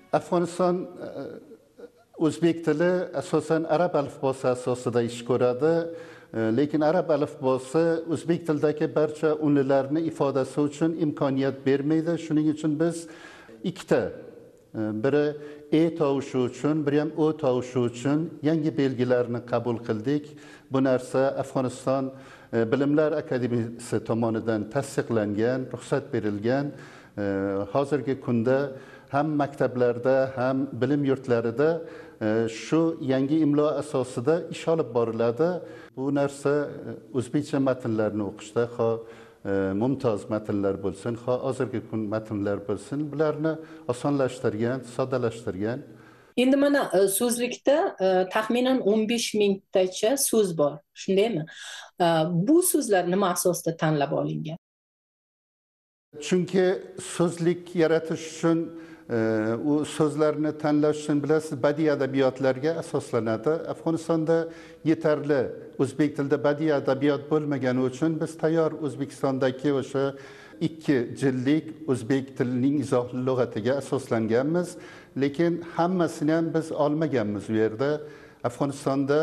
Afg'oniston o'zbek tili asosan arab alifbosi asosida ish ko'radi. Lekin arab alifbosi o'zbek tilidagi barcha unlilarni ifodasi uchun imkoniyat bermaydi. Shuning uchun biz ikkita, biri e tovushi uchun, biri ham o tovushi uchun yangi belgilarni qabul qildik. Bu narsa Afg'oniston Bilimlar akademiyasi tomonidan tasdiqlangan, ruxsat berilgan. Hozirgi kunda ham maktablarda, ham bilim yurtlarida shu yangi imlo asosida ish olib boriladi. Bu narsa o'zbekcha matnlarni o'qishda mumtoz matnlar bo'lsin, hozirgi kun matnlar bo'lsin, bularni osonlashtirgan, soddalashtirgan. Endi mana so'zlikda taxminan 15 mingtacha so'z bor, shundaymi? Bu so'zlar nima asosida tanlab olingan? Chunki so'zlik yaratish uchun u so'zlarni tanlash uchun bilasiz, badiiy adabiyotlarga asoslanadi. Afg'onistonda yetarli o'zbek tilida badiiy adabiyot bo'lmagani uchun biz tayyor O'zbekistondagi o'sha 2 jildlik o'zbek tilining izohli lug'atiga asoslanganmiz. Lekin hammasini ham biz olmaganmiz u yerda. Afg'onistonda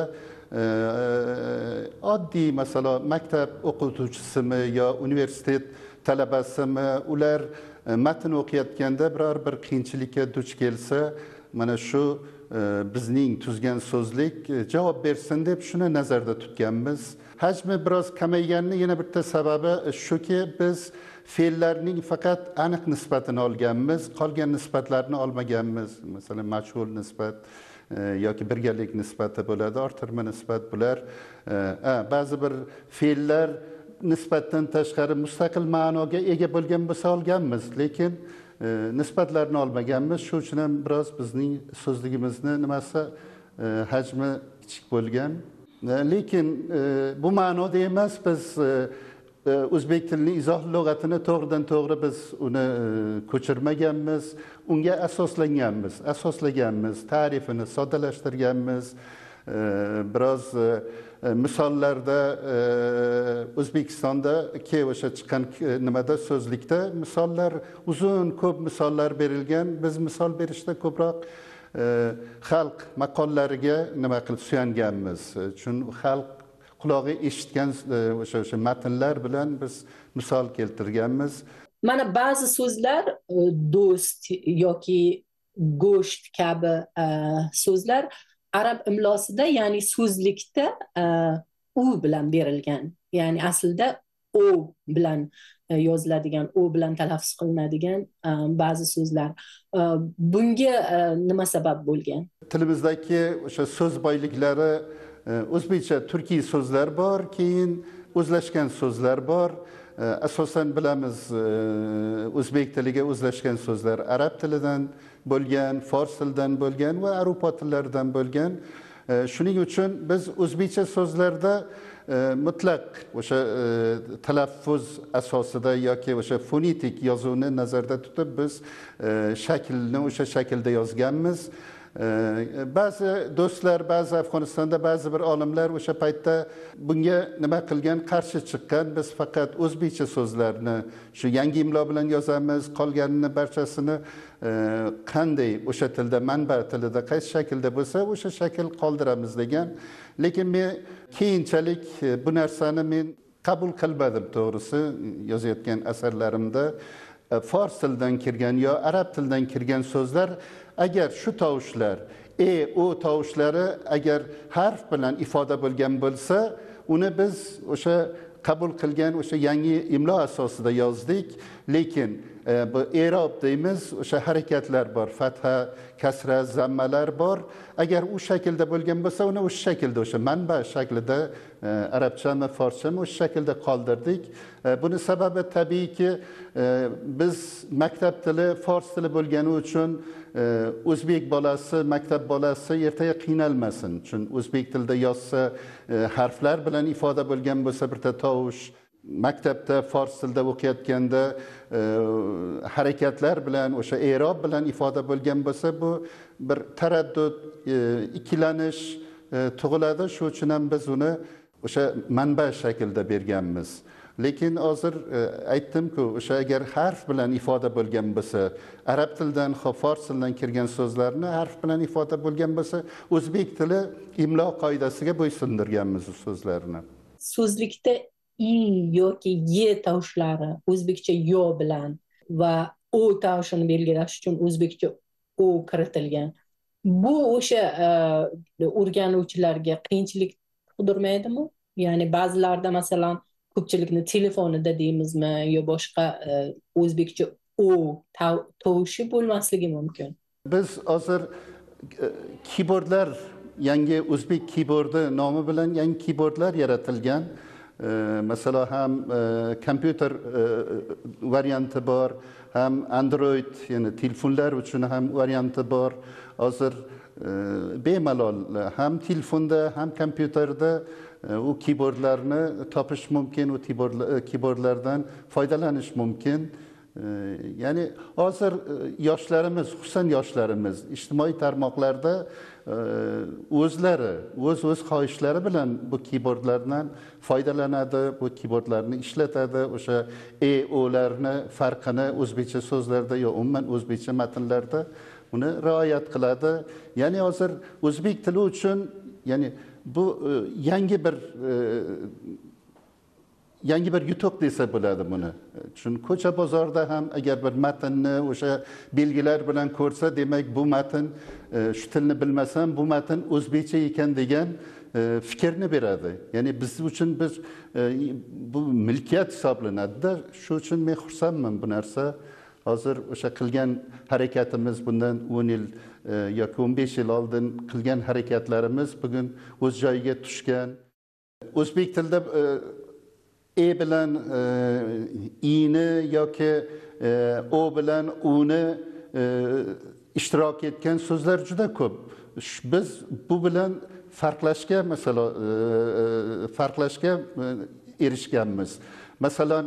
oddiy masalan maktab o'qituvchisimi yo universitet talabasimi, ular matn o'qiyotganda biror bir qiyinchilikka duch kelsa, mana shu bizning tuzgan so'zlik javob bersin deb shuni nazarda tutganmiz. Hajmi biroz kamayganning yana bitta sababi shuki, biz fe'llarning faqat aniq nisbatini olganmiz, qolgan nisbatlarni olmaganmiz. Masalan, majhul nisbat yoki birgalik nisbati bo'ladi, orttirma nisbat bular. Ba'zi bir fe'llar nisbatdan tashqari mustaqil ma'noga ega bo'lgan bo'lsa olganmiz, lekin nisbatlarni olmaganmiz. Shu uchun ham biroz bizning so'zligimizni nimasi hajmi kichik bo'lgan. Lekin bu ma'noda emas, biz o'zbek tilining izohli lug'atini to'g'ridan to'g'ri biz uni ko'chirmaganmiz, unga asoslaganmiz, ta'rifini soddalashtirganmiz. Biroz misollarda O'zbekistondagi o'sha chiqqan nimada so'zlikda misollar uzun, ko'p misollar berilgan. Biz misol berishda ko'proq xalq maqollariga nima qilib suyanganmiz. Chunki xalq qulog'i eshitgan o'sha matnlar bilan biz misol keltirganmiz. Mana ba'zi so'zlar do'st yoki go'sht kabi so'zlar arab imlosida, ya'ni so'zlikda u bilan berilgan. Ya'ni aslida o bilan yoziladigan, o bilan talaffuz qilinadigan ba'zi so'zlar. Bunga nima sabab bo'lgan? Tilimizdagi o'sha so'z boyliklari o'zbekcha turkiy so'zlar bor, keyin o'zlashgan so'zlar bor. Asosan bilamiz, o'zbek tiliga o'zlashgan so'zlar arab tilidan bo'lgan, fors tilidan bo'lgan va avrupo tillaridan bo'lgan. Shuning uchun biz o'zbekcha so'zlarda mutlaq o'sha talaffuz asosida yoki o'sha fonetik yozuvni nazarda tutib biz shaklni o'sha shaklda yozganmiz. Ba'zi do'stlar, ba'zi Afg'onistonda ba'zi bir olimlar o'sha paytda bunga nima qilgan, qarshi chiqqan. Biz faqat o'zbekcha so'zlarni shu yangi imlo bilan yozamiz, qolganini barchasini qanday o'sha tilda, manba tilida qaysi shaklda bo'lsa o'sha shakl qoldiramiz degan. Lekin men keyinchalik bu narsani men qabul qilmadim, to'g'risi yozayotgan asarlarimda. Fors tilidan kirgan yo arab tilidan kirgan so'zlar, agar shu tovushlar, o tovushlari agar harf bilan ifoda bo'lgan bo'lsa, uni biz o'sha qabul qilgan o'sha yangi imlo asosida yozdik. Lekin bu e'rob deymiz, o'sha harakatlar bor, fatha, kasra, zammalar bor. Agar u shaklda bo'lgan bo'lsa, uni o'sha shaklda, o'sha manba shaklida arabchami, forschami o'sha shaklda qoldirdik. Buni sababi tabiiyki biz maktab tili fors tili bo'lgani uchun o'zbek bolasi, maktab bolasi ertaga qiynalmasin. Chunki o'zbek tilida yozsa harflar bilan ifoda bo'lgan bo'lsa bitta tovush, maktabda fors tilida o'qiyotganda harakatlar bilan o'sha e'rob bilan ifoda bo'lgan bo'lsa, bu bir taraddud, ikkilanish tug'iladi. Shu uchun ham biz uni o'sha manba shaklda berganmiz. lekin hozir aytdim-ku, o'sha agar harf bilan ifoda bo'lgan bo'lsa, arab tilidan, fors tilidan kirgan so'zlarni harf bilan ifoda bo'lgan bo'lsa, o'zbek tili imlo qoidasiga bo'ysundirganmiz u so'zlarni. So'zlikda i yoki ye tovushlari o'zbekcha yo bilan va o tovushini belgilash uchun o'zbekcha o kiritilgan. Bu o'sha o'rganuvchilarga qiyinchilik tug'dirmaydimi? Ya'ni ba'zilarda masalan ko'pchilikni telefonida deymizmi yo boshqa o'zbekcha o tovushi bo'lmasligi mumkin. Biz hozir keyboardlar, yangi o'zbek keyboardi nomi bilan yangi keyboardlar yaratilgan. Mesela ham kompyuter varianti bor, ham Android, ya'ni telefonlar uchun ham varianti bor. Hozir bemalol ham telefonda, ham kompyuterda u keyboardlarni topish mumkin, u keyboardlardan foydalanish mumkin. Ya'ni hozir yoshlarimiz, xususan yoshlarimiz ijtimoiy tarmoqlarda o'zlari, o'z xohishlari bilan bu keyboardlardan foydalanadi, bu keyboardlarni ishlatadi, o'sha o'larni farqini o'zbekcha so'zlarda yo umuman o'zbekcha matnlarda uni rioyat qiladi. Ya'ni hozir o'zbek tili uchun, ya'ni bu yangi bir yutuq desa bo'ladi buni. Chunki ko'cha bozorda ham agar bir matnni o'sha belgilar bilan ko'rsa, demak bu matn, shu tilni bilmasam bu matn o'zbekcha ekan degan fikrni beradi. Ya'ni biz uchun bu milkiyat hisoblanadi-da. Shu uchun men xursandman bu narsa. Hozir o'sha qilgan harakatimiz bundan 10 yil yoki 15 yil oldin qilgan harakatlarimiz bugun o'z joyiga tushgan. O'zbek tilida bilan i'ni yoki o bilan u'ni ishtirok etgan so'zlar juda ko'p. Biz bu bilan farqlashga erishganmiz. Masalan,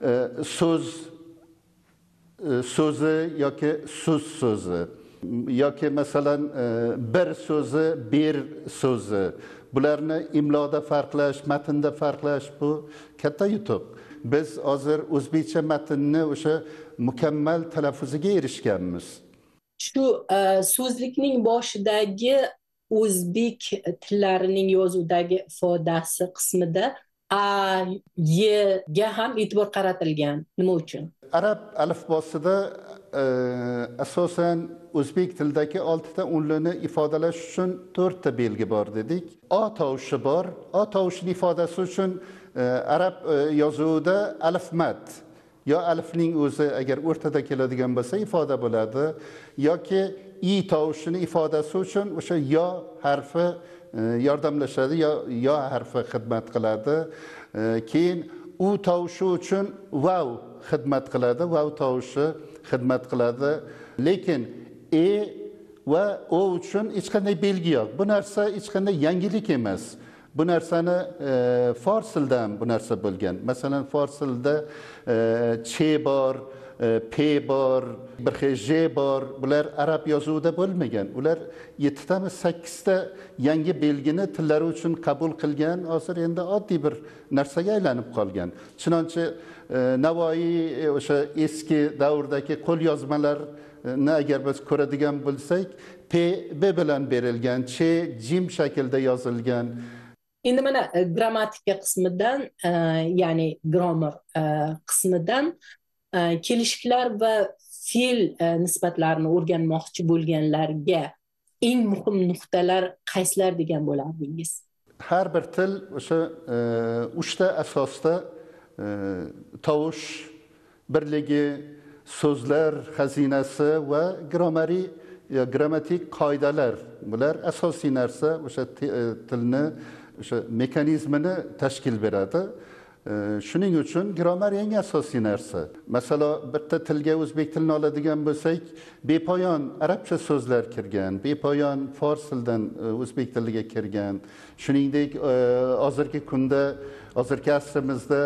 so'zi yoki so'zi yoki masalan bir so'zi, ber so'zi. Bularni imloda farqlash, matnda farqlash bu katta yutuq. Biz hozir o'zbekcha matnni o'sha mukammal talaffuziga erishganmiz. Shu so'zlikning boshidagi o'zbek tillarining yozuvdagi ifodasi qismida a, y ga ham e'tibor qaratilgan. Nima uchun? Arab alifbosida asosan o'zbek tilidagi 6 ta unlini ifodalash uchun 4 ta belgi bor dedik. O tovushi bor. O tovushining ifodasi uchun arab yozuvida alifmat yo alifning o'zi agar o'rtada keladigan bo'lsa ifoda bo'ladi, yoki i tovushini ifodasi uchun o'sha yo harfi yordamlashadi, yo harfi xizmat qiladi. Keyin u tovushi uchun vav xizmat qiladi, vav tovushi xizmat qiladi. Lekin va o uchun hech qanday belgi yo'q. Bu narsa hech qanday yangilik emas. Bu narsani fors tilida bu narsa bo'lgan. Masalan, fors tilida ch bor, p bor, bir xil j bor. Bular arab yozuvida bo'lmagan. Ular 7 ta 8 ta yangi belgini tillari uchun qabul qilgan. Hozir endi oddiy bir narsaga aylanib qolgan. Chunonchi Navoiy o'sha eski davrdagi qo'lyozmalarni agar biz ko'radigan bo'lsak, p b bilan berilgan, ch jim shaklda yozilgan. Endi mana grammatika qismidan, ya'ni grammar qismidan kelishiklar va fe'l nisbatlarini o'rganmoqchi bo'lganlarga eng muhim nuqtalar qaysilar degan bo'lardingiz? Har bir til o'sha 3 ta asosda tovush birligi, so'zlar xazinasi va grammatik qoidalar. Bular asosiy narsa, o'sha tilni o'sha mexanizmini tashkil beradi. Shuning uchun grammar eng asosiy narsa. Masalan, bitta tilga o'zbek tilini oladigan bo'lsak, bepoyon arabcha so'zlar kirgan, bepoyon fors tilidan o'zbek tiliga kirgan. Shuningdek, hozirgi kunda, hozirgi asrimizda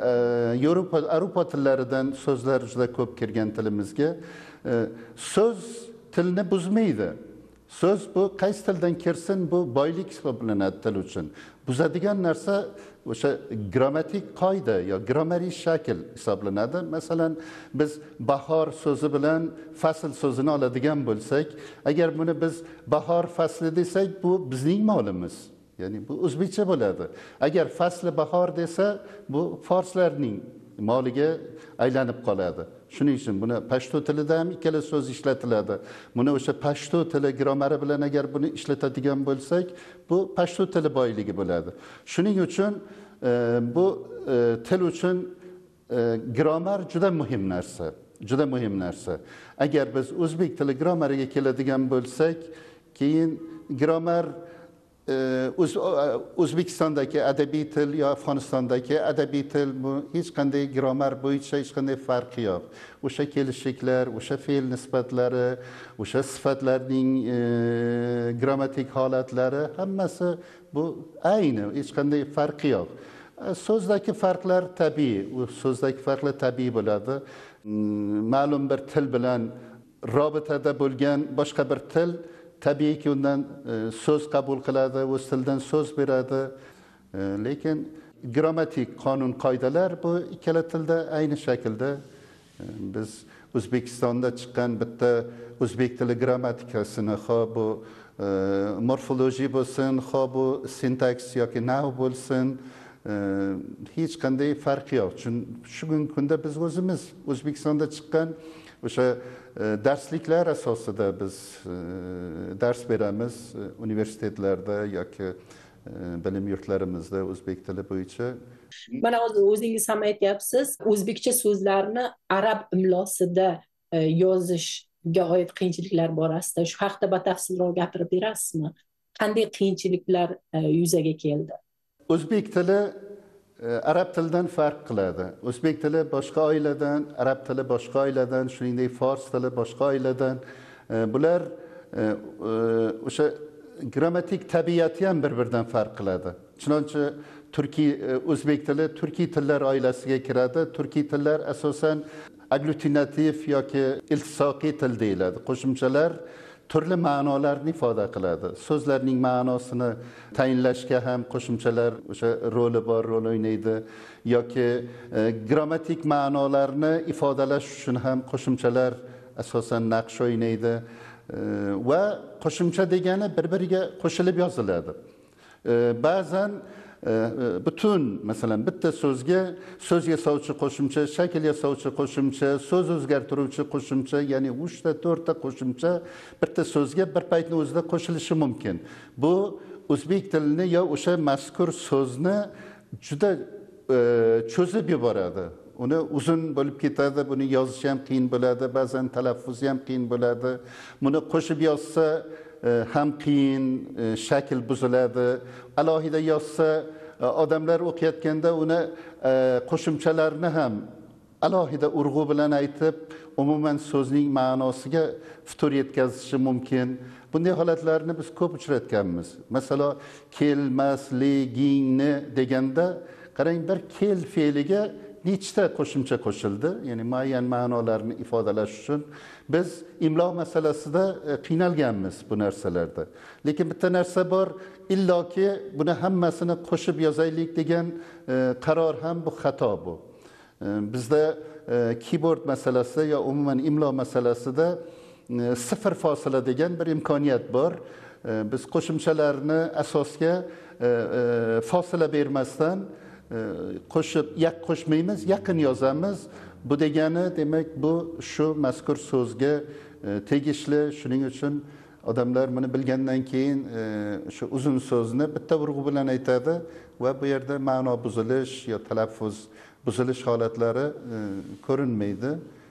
Avropa tillaridan so'zlar juda ko'p kirgan tilimizga. So'z tilni buzmaydi. So'z bu qaysi tildan kirsin, bu boylik hisoblanadi til uchun. buzadigan narsa o'sha grammatik qoida yo grammariy shakl hisoblanadi. Masalan, biz bahor so'zi bilan fasl so'zini oladigan bo'lsak, agar buni biz bahor fasli desak, bu bizning molimiz. Ya'ni bu o'zbekcha bo'ladi. Agar fasli bahor desa, bu forslarning moliga aylanib qoladi. Shuning uchun buni pashto tilida ham ikkala so'z ishlatiladi. Buni o'sha pashto tili grammari bilan agar buni ishlatadigan bo'lsak, bu pashto tili boyligi bo'ladi. Shuning uchun bu til uchun grammar juda muhim narsa. Juda muhim narsa. Agar biz o'zbek tili grammariga keladigan bo'lsak, keyin grammar O'zbekistondagi adabiy til yo Afg'onistondagi adabiy til bu hech qanday grammar bo'yicha hech qanday farqi yo'q. O'sha kelishliklar, o'sha fe'l nisbatlari, o'sha sifatlarning grammatik holatlari hammasi bu ayni, hech qanday farqi yo'q. So'zdagi farqlar tabiiy, u so'zdagi farqlar tabiiy bo'ladi. Ma'lum bir til bilan robitada bo'lgan boshqa bir til tabiiyki undan so'z qabul qiladi, o'z tilidan so'z beradi. Lekin grammatik qonun qoidalar bu ikkala tilda ayni shaklda. Biz O'zbekistonda chiqqan bitta o'zbek tili grammatikasini, bu morfologiya bo'lsin, bu sintaks yoki nav bo'lsin, hech qanday farqi yo'q. Shu kunda biz o'zimiz O'zbekistonda chiqqan o'sha darsliklar asosida biz dars beramiz universitetlarda yoki bilim yurtlarimizda o'zbek tili bo'yicha. Mana o'zingiz ham aytyapsiz, o'zbekcha so'zlarni arab imlosida yozishga oid qiyinchiliklar borasida shu haqida batafsilroq gapirib berasizmi? Qanday qiyinchiliklar yuzaga keldi? O'zbek tili arab tilidan farq qiladi. O'zbek tili boshqa oiladan, arab tili boshqa oiladan, shuningdek fors tili boshqa oiladan. Bular o'sha grammatik tabiati ham bir-biridan farq qiladi. Chunonchi o'zbek tili turkiy tillar oilasiga kiradi. Turkiy tillar asosan agglutinativ yoki iltisoqiy til deyiladi. Qo'shimchalar turli ma'nolarni ifoda qiladi. So'zlarning ma'nosini tayinlashga ham qo'shimchalar o'sha roli bor, rol o'ynaydi. Yoki grammatik ma'nolarni ifodalash uchun ham qo'shimchalar asosan naqsh o'ynaydi. Va qo'shimcha degani bir-biriga qo'shilib yoziladi. Ba'zan butun, masalan, bitta so'zga so'z yasovchi qo'shimcha, shakl yasovchi qo'shimcha, so'z o'zgartiruvchi qo'shimcha, ya'ni 3 ta 4 ta qo'shimcha bitta so'zga bir paytning o'zida qo'shilishi mumkin. Bu o'zbek tilini yo o'sha mazkur so'zni juda cho'zib yuboradi. Uni uzun bo'lib ketadi, buni yozish ham qiyin bo'ladi, ba'zan talaffuzi ham qiyin bo'ladi. Buni qo'shib yozsa ham qiyin, shakl buziladi. Alohida yozsa odamlar o'qiyotganda uni qo'shimchalarni ham alohida urg'u bilan aytib, umuman so'zning ma'nosiga futur yetkazishi mumkin. Bunday holatlarni biz ko'p uchratganmiz. Masalan, kelmasligingni deganda qarang, bir kel fe'liga nechta qo'shimcha qo'shildi, ya'ni muayyan ma'nolarni ifodalash uchun. Biz imlo masalasida qiynalganmiz bu narsalarda. Lekin bitta narsa bor, illoki buni hammasini qo'shib yozaylik degan qaror ham bu xato bu. Bizda keyboard masalasida yo umuman imlo masalasida sifir fosila degan bir imkoniyat bor. Biz qo'shimchalarni asosga fosila bermasdan qo'shib qo'shmaymiz, yaqin yozamiz. Bu degani demak bu shu mazkur so'zga tegishli. Shuning uchun odamlar buni bilgandan keyin shu uzun so'zni bitta urg'u bilan aytadi va bu yerda ma'no buzilish yo talaffuz buzilish holatlari ko'rinmaydi.